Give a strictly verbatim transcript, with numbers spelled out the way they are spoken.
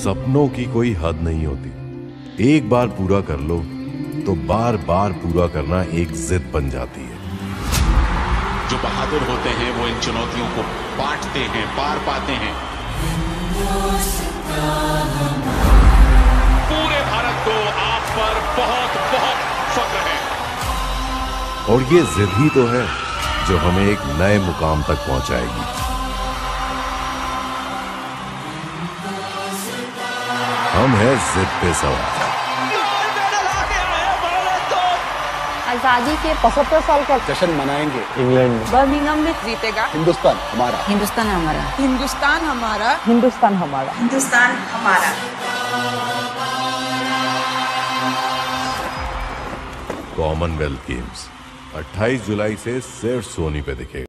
सपनों की कोई हद नहीं होती। एक बार पूरा कर लो तो बार बार पूरा करना एक जिद बन जाती है। जो बहादुर होते हैं वो इन चुनौतियों को बांटते हैं, पार पाते हैं। पूरे भारत को आप पर बहुत बहुत फख्र है। और ये जिद ही तो है जो हमें एक नए मुकाम तक पहुंचाएगी। हम हैं जिद पे सवार। आजादी के पचहत्तर साल का जश्न मनाएंगे इंग्लैंड में, बर्मिंघम में जीतेगा हिंदुस्तान हमारा, हिंदुस्तान हमारा, हिंदुस्तान हमारा, हिंदुस्तान हमारा, हिंदुस्तान हमारा। कॉमनवेल्थ गेम्स अट्ठाईस जुलाई से सिर्फ सोनी पे दिखेगा।